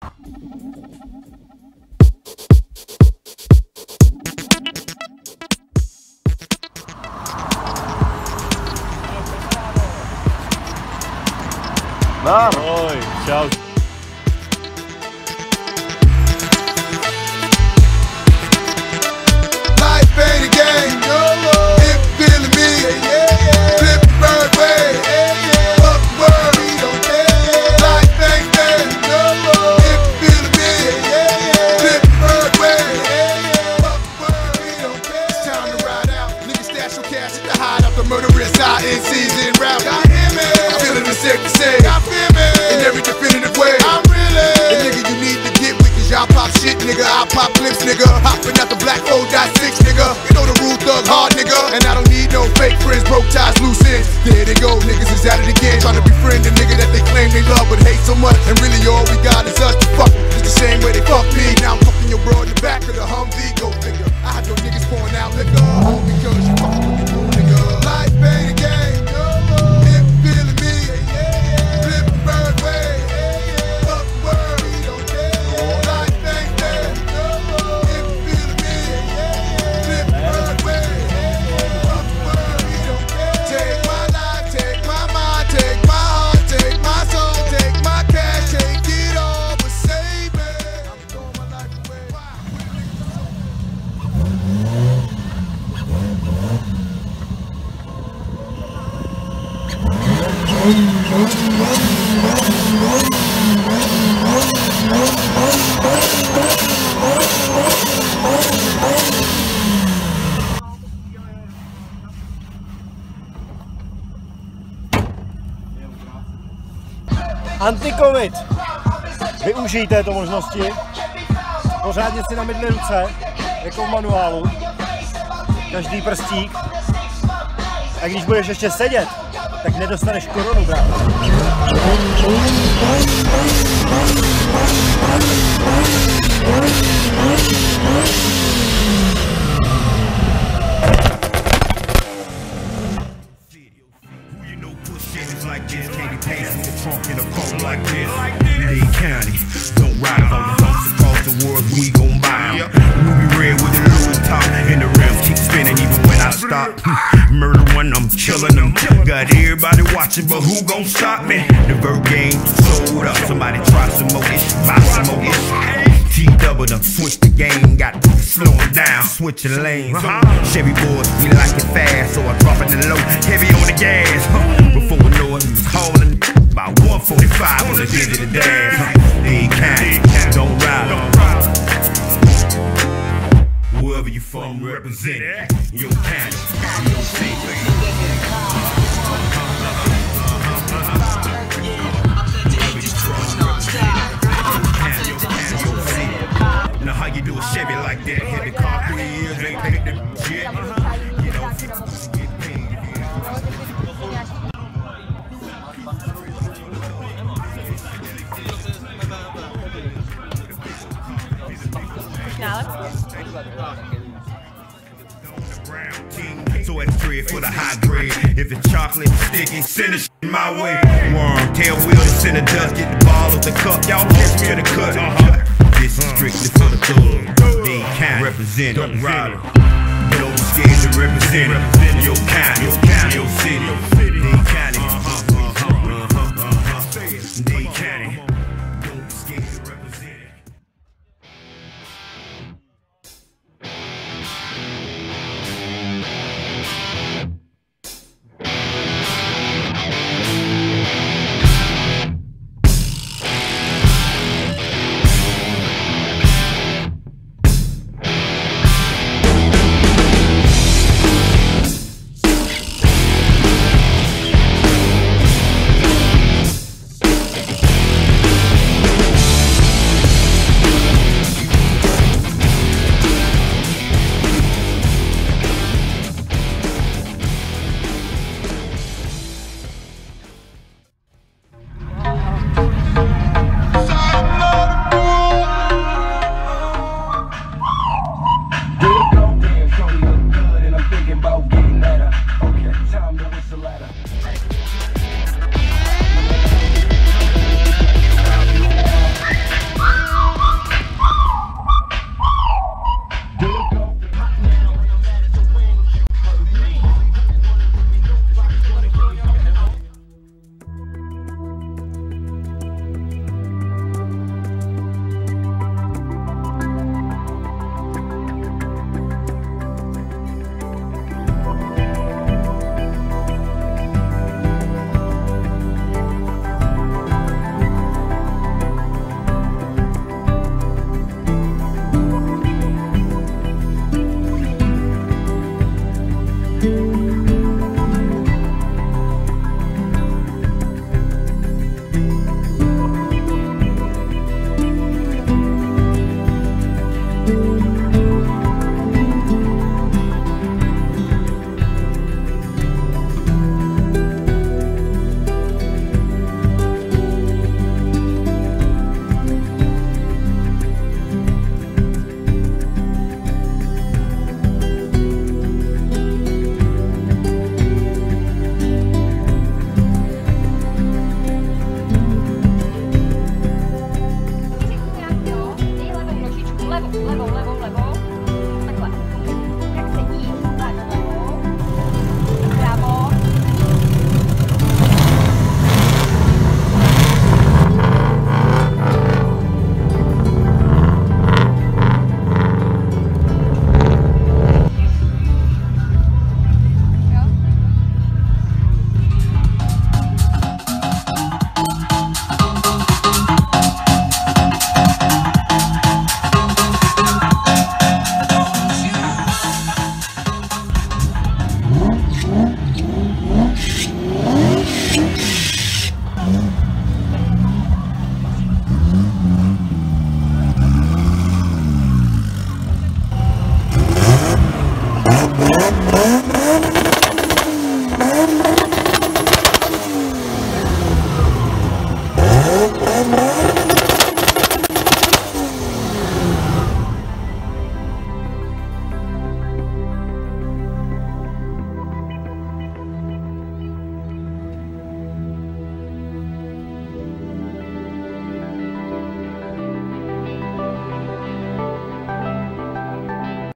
Ahoj, čau. Life ain't a game, if feeling me, flip bird way, fuck the world, we don't care. Life ain't game, if feeling me, flip bird way, fuck the world, we don't care. It's time to ride out, niggas stash your cash at the hideout, the murderous INC's en route. I hear me, I'm feeling it safe to say, I feel me, in every definitive way. I'm really the nigga you need to get with, cause y'all pop shit, nigga, I pop clips, nigga. Hopping out the black 4.6, nigga. You know the rule, thug hard, nigga. And I don't need no fake friends, broke ties, loose ends. There they go, niggas is at it again, trying to befriend the nigga that they claim they love but hate so much. And really all we got is us to fuck. It's the same way they fuck me. Now I'm fucking your bro in the back of the Humvee, go figure. I had your niggas pouring out liquor, all because you fucking with the rule, nigga. Life ain't a game, if feeling me, flip bird way, fuck the world, we don't care. Life ain't game, if feeling me, flip bird way, fuck the world, we don't care. Take my life, take my mind, take my heart, take my soul, take my cash, take it all, but save me. I'm throwing my life away. Anti-covid. Využijte této možnosti. Pořádně si namydli ruce, jako v manuálu. Každý prstík. A když budeš ještě sedět, tak nedostaneš korunu, brácho. Like this, candy paint with the trunk in a coat like this. Dade County, don't ride on the bumps across the world, we gon' buy 'em. Ruby red with the Louis top, and the rims keep spinning even when I stop. Murder one, I'm killing them. Got everybody watching, but who gon' stop me? The Bird game sold up. Somebody try some more ish, buy some more ish. T-double done switch the game, got slowing down, switching lanes. Chevy boys, we like it fast, so I drop it low, heavy on the gas. Before we know it, we was hauling about 145 on the digital dash. Dade County, don't ride on. Wherever you from, represent it. Your county, your city. Now how you do a Chevy like that? Hit the car 3 years, ain't paid the jet. You know, get paid. So it's bread for the high grade. If it's chocolate sticky, send the shit my way. Worm, tail wheel, and send the dust. Get the ball of the cup. Y'all catch me in the cut. This is strictly for the thug. Dade County, represent rider. But always scared to represent your county, your city.